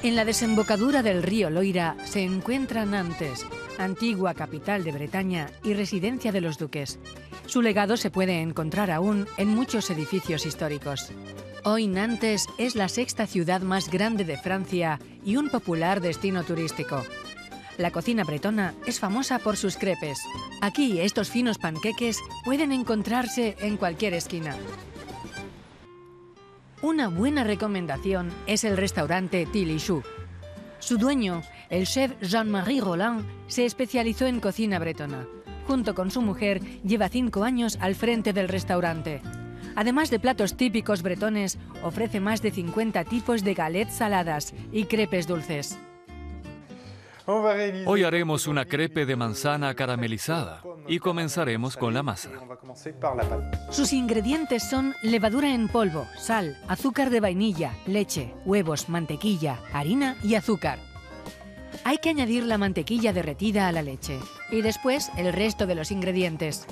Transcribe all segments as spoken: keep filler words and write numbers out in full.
En la desembocadura del río Loira se encuentra Nantes, antigua capital de Bretaña y residencia de los duques. Su legado se puede encontrar aún en muchos edificios históricos. Hoy Nantes es la sexta ciudad más grande de Francia y un popular destino turístico. La cocina bretona es famosa por sus crepes. Aquí estos finos panqueques pueden encontrarse en cualquier esquina. Una buena recomendación es el restaurante Tilichou. Su dueño, el chef Jean-Marie Roland, se especializó en cocina bretona. Junto con su mujer, lleva cinco años al frente del restaurante. Además de platos típicos bretones, ofrece más de cincuenta tipos de galets saladas y crepes dulces. Hoy haremos una crepe de manzana caramelizada y comenzaremos con la masa. Sus ingredientes son levadura en polvo, sal, azúcar de vainilla, leche, huevos, mantequilla, harina y azúcar. Hay que añadir la mantequilla derretida a la leche y después el resto de los ingredientes.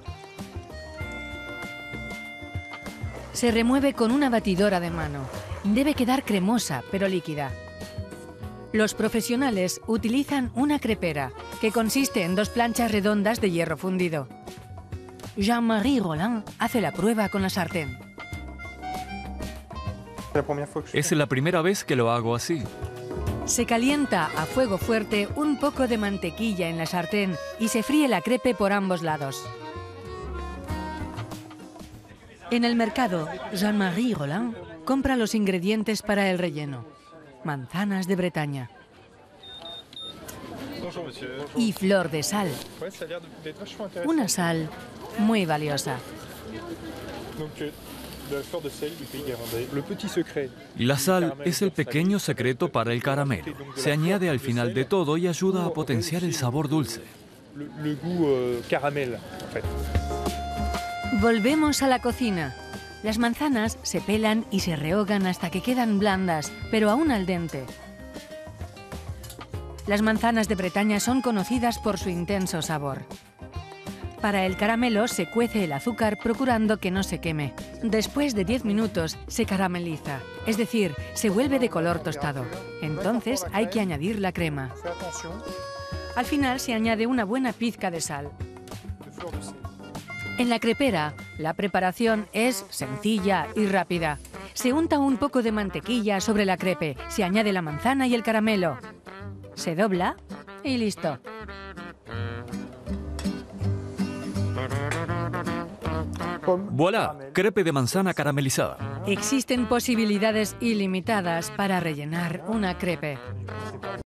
Se remueve con una batidora de mano. Debe quedar cremosa, pero líquida. Los profesionales utilizan una crepera, que consiste en dos planchas redondas de hierro fundido. Jean-Marie Roland hace la prueba con la sartén. Es la primera vez que lo hago así. Se calienta a fuego fuerte un poco de mantequilla en la sartén y se fríe la crepe por ambos lados. En el mercado, Jean-Marie Roland compra los ingredientes para el relleno. Manzanas de Bretaña y flor de sal. Una sal muy valiosa. La sal es el pequeño secreto para el caramelo. Se añade al final de todo y ayuda a potenciar el sabor dulce. Volvemos a la cocina. Las manzanas se pelan y se rehogan hasta que quedan blandas, pero aún al dente. Las manzanas de Bretaña son conocidas por su intenso sabor. Para el caramelo se cuece el azúcar procurando que no se queme. Después de diez minutos se carameliza, es decir, se vuelve de color tostado. Entonces hay que añadir la crema. Al final se añade una buena pizca de sal. En la crepera, la preparación es sencilla y rápida. Se unta un poco de mantequilla sobre la crepe, se añade la manzana y el caramelo. Se dobla y listo. ¡Voilà! Crepe de manzana caramelizada. Existen posibilidades ilimitadas para rellenar una crepe.